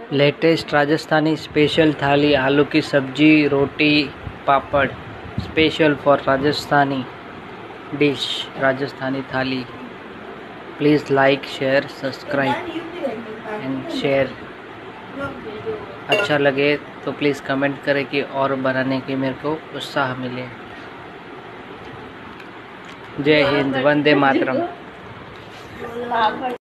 Latest Rajasthani special थाली, आलू की सब्जी, रोटी, पापड़। Special for Rajasthani dish, Rajasthani thali. Please like, share, subscribe and share. अच्छा लगे तो प्लीज़ कमेंट करें कि और बनाने की मेरे को उत्साह मिले। जय हिंद, वंदे मातरम।